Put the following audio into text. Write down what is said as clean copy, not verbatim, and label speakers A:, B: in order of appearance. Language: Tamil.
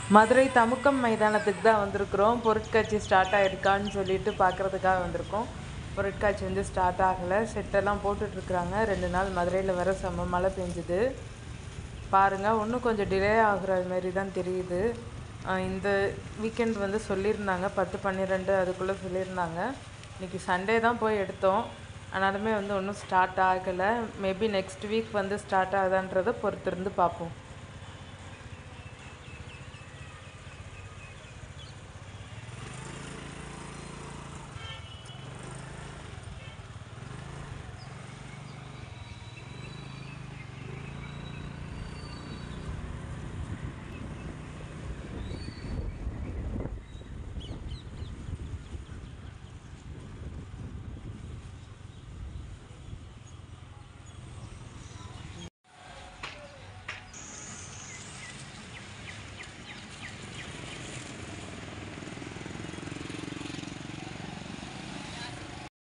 A: மதுரை தமுக்கம் மைதானத்துக்கு தான் வந்திருக்கிறோம். பொருட்காட்சி ஸ்டார்ட் ஆகிருக்கான்னு சொல்லிட்டு பார்க்குறதுக்காக வந்திருக்கோம். பொருட்காட்சி வந்து ஸ்டார்ட் ஆகலை, செட்டெல்லாம் போட்டுட்ருக்குறாங்க. 2 நாள் மதுரையில் வர செம்ம மழை பெஞ்சுது. பாருங்கள், இன்னும் கொஞ்சம் டிலே ஆகுற மாரி தான் தெரியுது. இந்த வீக்கெண்ட் வந்து சொல்லியிருந்தாங்க 10, 12 அதுக்குள்ளே சொல்லியிருந்தாங்க. இன்றைக்கி சண்டே தான் போய் எடுத்தோம். ஆனாலுமே வந்து ஒன்றும் ஸ்டார்ட் ஆகலை. மேபி நெக்ஸ்ட் வீக் வந்து ஸ்டார்ட் ஆகுதான்றதை பொறுத்திருந்து பார்ப்போம்.